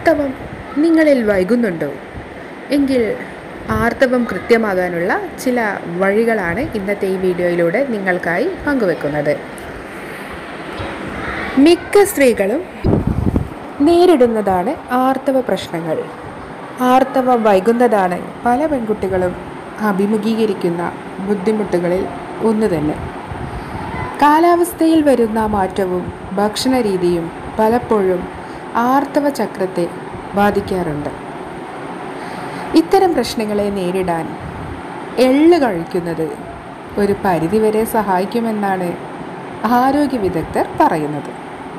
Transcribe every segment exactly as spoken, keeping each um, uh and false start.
ആർത്തവം നിങ്ങളിൽ വൈകുന്നുണ്ടോ? എങ്കിൽ ആർത്തവം കൃത്യമാകാനുള്ള ചില വഴികളാണ് ഇന്നത്തെ ഈ വീഡിയോയിലൂടെ നിങ്ങൾക്കായി പങ്കുവെക്കുന്നത്. മിക്ക സ്ത്രീകളും നേരിടുന്നതാണ് ആർത്തവ പ്രശ്നങ്ങൾ. ആർത്തവം വൈകുന്നതാണ് പല പെൺകുട്ടികളും അഭിമുഖീകരിക്കുന്ന ബുദ്ധിമുട്ടുകളിൽ ഒന്ന് തന്നെ. കാലാവസ്ഥയിൽ വരുന്ന മാറ്റവും ഭക്ഷണ രീതിയും പലപ്പോഴും ആർത്തവ ചക്രത്തെ ബാധിക്കാറുണ്ട്. ഇത്തരം പ്രശ്നങ്ങളെ നേരിടാൻ എള്ള് കഴിക്കുന്നത് ഒരു പരിധിവരെ സഹായിക്കുമെന്നാണ് ആരോഗ്യ വിദഗ്ധർ പറയുന്നത്.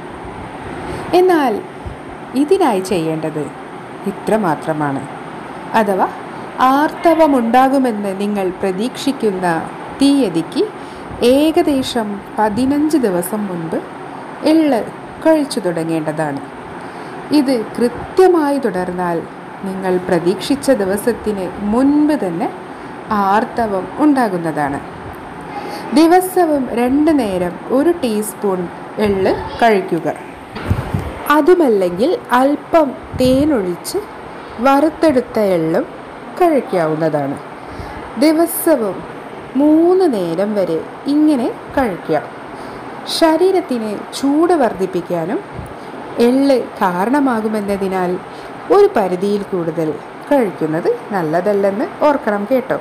എന്നാൽ ഇതിനായി ചെയ്യേണ്ടത് ഇത്രമാത്രമാണ്. അഥവാ ആർത്തവമുണ്ടാകുമെന്ന് നിങ്ങൾ പ്രതീക്ഷിക്കുന്ന തീയതിക്ക് ഏകദേശം പതിനഞ്ച് ദിവസം മുൻപ് എള്ള് കഴിച്ചു തുടങ്ങേണ്ടതാണ്. ഇത് കൃത്യമായി തുടർന്നാൽ നിങ്ങൾ പ്രതീക്ഷിച്ച ദിവസത്തിന് മുൻപ് തന്നെ ആർത്തവം ഉണ്ടാകുന്നതാണ്. ദിവസവും രണ്ട് നേരം ഒരു ടീസ്പൂൺ എള്ള് കഴിക്കുക. അതുമല്ലെങ്കിൽ അല്പം തേനൊഴിച്ച് വറുത്തെടുത്ത എള്ളും കഴിക്കാവുന്നതാണ്. ദിവസവും മൂന്ന് നേരം വരെ ഇങ്ങനെ കഴിക്കാം. ശരീരത്തിന് ചൂട് വർദ്ധിപ്പിക്കാനും എള്ള് കാരണമാകുമെന്നതിനാൽ ഒരു പരിധിയിൽ കൂടുതൽ കഴിക്കുന്നത് നല്ലതല്ലെന്ന് ഓർക്കണം കേട്ടോ.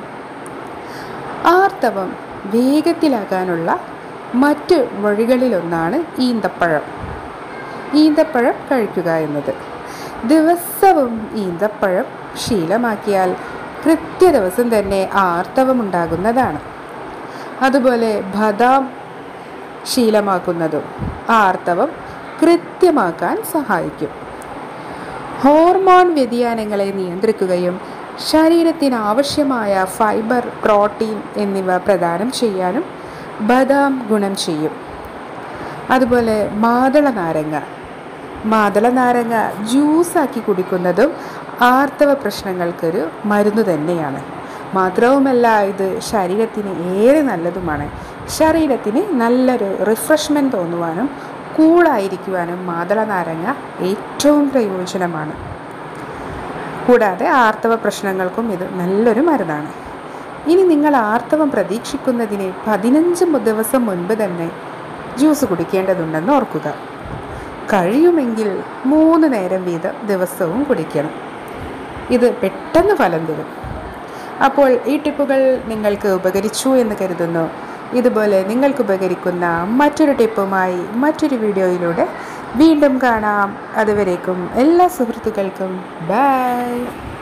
ആർത്തവം വേഗത്തിലാക്കാനുള്ള മറ്റ് വഴികളിലൊന്നാണ് ഈന്തപ്പഴം. ഈന്തപ്പഴം കഴിക്കുക എന്നത്. ദിവസവും ഈന്തപ്പഴം ശീലമാക്കിയാൽ കൃത്യ ദിവസം തന്നെ ആർത്തവമുണ്ടാകുന്നതാണ്. അതുപോലെ ബദാം ശീലമാക്കുന്നതും ആർത്തവം കൃത്യമാക്കാൻ സഹായിക്കും. ഹോർമോൺ വ്യതിയാനങ്ങളെ നിയന്ത്രിക്കുകയും ശരീരത്തിന് ആവശ്യമായ ഫൈബർ, പ്രോട്ടീൻ എന്നിവ പ്രദാനം ചെയ്യാനും ബദാം ഗുണം ചെയ്യും. അതുപോലെ മാതള നാരങ്ങ മാതള നാരങ്ങ ജ്യൂസാക്കി കുടിക്കുന്നതും ആർത്തവ പ്രശ്നങ്ങൾക്കൊരു മരുന്ന് തന്നെയാണ്. മാത്രവുമല്ല, ഇത് ശരീരത്തിന് ഏറെ നല്ലതുമാണ്. ശരീരത്തിന് നല്ലൊരു റിഫ്രഷ്മെൻറ്റ് തോന്നുവാനും കൂളായിരിക്കുവാനും മാതള നാരങ്ങ ഏറ്റവും പ്രയോജനമാണ്. കൂടാതെ ആർത്തവ പ്രശ്നങ്ങൾക്കും ഇത് നല്ലൊരു മരുന്നാണ്. ഇനി നിങ്ങൾ ആർത്തവം പ്രതീക്ഷിക്കുന്നതിന് പതിനഞ്ച് ദിവസം മുൻപ് തന്നെ ജ്യൂസ് കുടിക്കേണ്ടതുണ്ടെന്ന് ഓർക്കുക. കഴിയുമെങ്കിൽ മൂന്ന് നേരം വീതം ദിവസവും കുടിക്കണം. ഇത് പെട്ടെന്ന് ഫലം തരും. അപ്പോൾ ഈ ടിപ്പുകൾ നിങ്ങൾക്ക് ഉപകരിച്ചു എന്ന് കരുതുന്നു. ഇതുപോലെ നിങ്ങൾക്ക് ഉപകരിക്കുന്ന മറ്റൊരു ടിപ്പുമായി മറ്റൊരു വീഡിയോയിലൂടെ വീണ്ടും കാണാം. അതുവരേക്കും എല്ലാ സുഹൃത്തുക്കൾക്കും ബൈ.